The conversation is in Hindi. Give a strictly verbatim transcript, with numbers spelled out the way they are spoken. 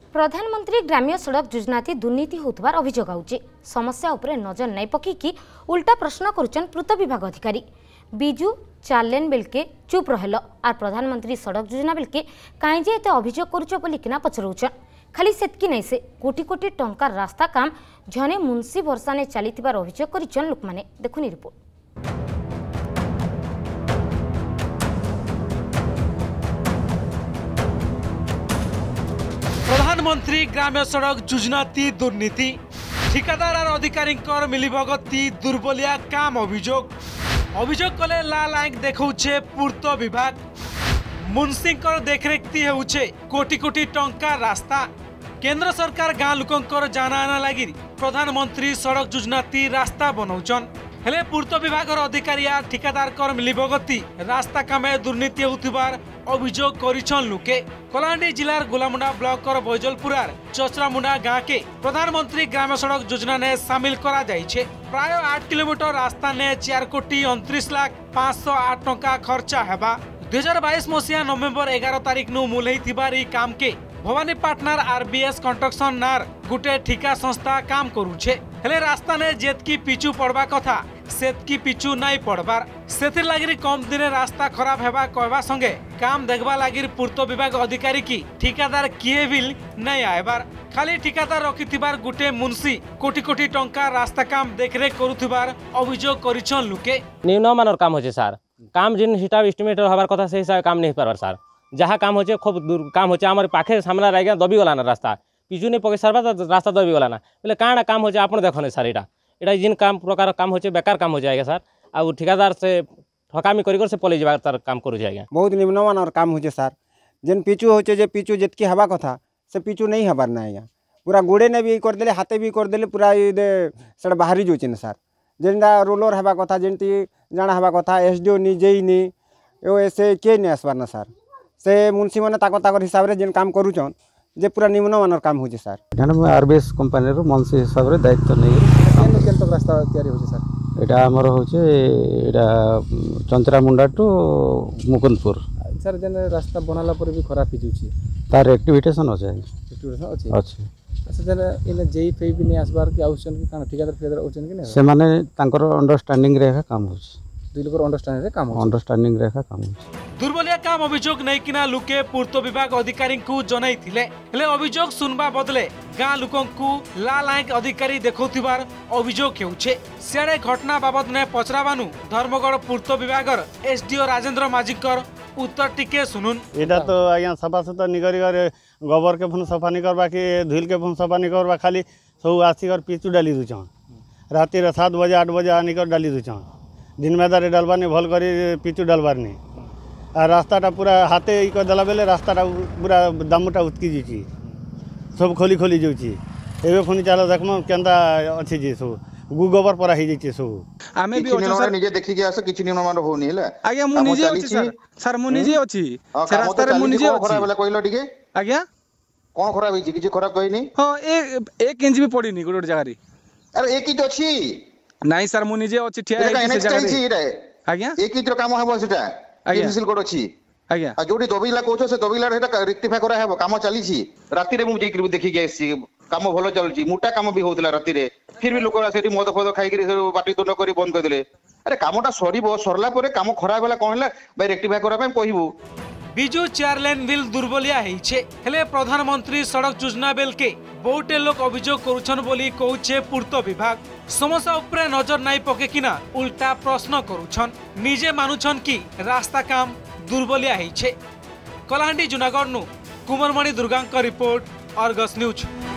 प्रधानमंत्री ग्राम्य सड़क योजना दुर्नीति होतबार अभियोग आउछि। समस्या उपरे नजर नहीं पकईकि उल्टा प्रश्न करुछन पूर्त विभाग अधिकारी। बिजू चार्लेन बेलके चुप रहल आर प्रधानमंत्री सड़क योजना बेलके कहीं जे एते अभियोग करुछ बोली किना पचरउछन। खाली सेतकी नहीं से कोटी कोटी टंका रास्ता काम झने मुंशी वर्षा ने चलीथिबार अभियोग करिछन लोक माने। देखुनी रिपोर्ट। प्रधानमंत्री ग्राम्य सड़क योजना ती दुर्नीति ठिकादार और अधिकारी मिलीभगती दुर्बलिया काम अभियोग अभियोग कले लाल आंख देखौछे पूर्त विभाग। मुंशी देखरेखती होउछे कोटी कोटी टंका रास्ता। केंद्र सरकार गाँ लोकंकर जाना आना लगी प्रधानमंत्री सड़क योजना ती रास्ता बनौछन। हेले पूर्त विभाग अधिकारी या ठिकादार कर मिलीभगती रास्ता कामे दुर्नीति होउथिबार अभियोग करिछन लोके। कलाहांडी जिलार गोलामुंडा ब्लॉक और बैजलपुरार चचरामुंडा गाँ के प्रधानमंत्री ग्राम्य सड़क योजना ने सामिल करा जाइछे। प्राय आठ किलोमीटर रास्ता ने चार कोटी उनतीस लाख पांच सौ आठ टंका खर्चा हेबा। दुई हजार बैश मसीहा नवेम्बर एगार तारिख नु मूल काम के भवानीपाटनार आरबीएस कंस्ट्रक्शन नार गुटे ठिका संस्था काम करुछे। हेले रास्ता ने जेतकी पिचू पड़वा कथा सेतकी पिचू नहीं पड़बार। सेथिर लागिर कम दिन रास्ता खराब हेबा कहबा संगे काम देखबा लागिर पूर्त विभाग अधिकारी की ठिकादार किए बिल नहीं आएबार। खाली ठिकादार रखिथिबार गुटे मुंशी कोटी कोटी टंका रास्ता काम देखरेख करुथिबार अभियोग करिछन लोके। निम्नमानर काम होचे सर। काम जिन हिसाब एस्टिमेट हबार कथा से हिसाब काम नहीं पारबार सर। जहाँ काम होचे खूब दूर काम होचे आमर पाखे सामना रह गया दबी गलाना रास्ता पिजू नहीं पके सरबा रास्ता दबी गलाना बोले काଣା काम होचे आपन देखने सर। एटा एटा जिन काम प्रकार काम होचे बेकार काम हो जाएगा सर। आ ठिकादार से ठकामी करी से पलि जाबार तार काम करू जाएगा। बहुत निम्नमानर काम होचे सर। जिन पिचू होचे जे पिचू जेतकी हवा कथा से पिचू नहीं हबार ना आज्ञा। पूरा गोड़े ने भी करदेले हाथे भी करदेले पूरा से बाहरी जाऊँ सर। जेनटा रोलर हवा कथा जेमती जाना हवा कथा एसडीओ नी जेई नी ऐसे किए नहीं आसबार ना सर। से मुंशी मैंने ताकर ताकर हिसाब से जेन काम करुचन जे पूरा निम्नमानर काम होचे सर। एठाने आरबीएस कंपनी रो मुंशी हिसाब से दायित्व नहीं केन तक रास्ता तैयारी होचे सर। एटा हमर होचे एटा चंचरामुंडा टू मुकुंदपुर सर। जेन रास्ता बनाला पर भी खराब हिजुची तार एक्टिविटेशन होचे एक्टिविटेशन अछि अछि। अच्छा जेन इन जेई फे भी नहीं आसबार के आउसन कि काना ठिकादार ठिकादार आउसन कि नहीं से माने तांकर अंडरस्टैंडिंग रेखा काम होचे। दुई लोकर अंडरस्टैंडिंग रे काम होचे अंडरस्टैंडिंग रेखा काम होचे। दुर्बलिया काम अभियोग नहीं किना लुके पूर्त विभाग अधिकारी को जनाई थिले। हेले अभियोग सुनबा बदले गाँ लोकंकु लाल आंख अधिकारी देखौथिबार अभियोग हेउछे। सियाड़े घटना बाबद ने पचराबानु धर्मगढ़ पूर्त विभागर एसडीओ राजेंद्र माझीकर उत्तर टिके सुनुन। एटा तो आज्ञा सफा सुतरा निकरी गोबर के फुन सफा नहीं करबा कि धुल के फुन सफा नहीं करबा खाली सब आसिकर पिचू डाली दुचन। राति रे सात बजे आठ बजे आनिकर डाली दुचन। दिन में दारे डालबार नहीं भल करी पिचू डालबार नहीं। आ रास्ताटा पूरा हाथे ई कर देला बेले रास्ताटा पूरा दामुटा उतकी जाइए सब खोली खोली जाऊँगी। एवं पुणी चल देखम केन्ता अच्छी जी सब गु गोबर परा ही जाइए सब। आमे भी अच्छे सर निजे देखि के आसे किछि नियम मान होनी हैला। आज्ञा मु निजे अछि सर। सर मु निजे अछि से रास्ता रे मु निजे अछि। खराब होला कहिलो टिके आज्ञा कोन खराब हिछि किछि खराब कहिनी। हां एक एक इंच भी पड़ीनी गोटे जगह रे। अरे एक इंच अछि नहीं सर मु निजे अछि ठिया है से जगह रे। आज्ञा एक इंच रो काम हबो सेटा केमिसिल कोड अछि। आज्ञा आ जोडी दबिला कोछो से दबिला हेटा रेक्टिफाई करा हेबो काम चली छी। राति रे मु जेकि देखि के आसी काम भलो चलछि मोटा काम भी होतला राति रे फिर भी लोक सेठी मद फद खाई के बाटी तुंड करी बंद कर देले। अरे कामटा सरीबो सरला परे काम खराब होला कोन हला भाई रेक्टिफाई करा पे कहिबो। बिजू चार लेन बिल दुर्बलिया हेइछे। हेले प्रधानमंत्री सड़क योजना बेल के बहुटे लोक अभियोग करुछन बोली कहूछे पूर्त विभाग। समस्या उपरे नजर नहीं पके किना उल्टा प्रश्न करुछन। निजे मानुछन कि रास्ता काम दुर्बलिया हेइछे। कलाहांडी जुनागढ़ नु कुमारमणि दुर्गांक रिपोर्ट अर्गस न्यूज।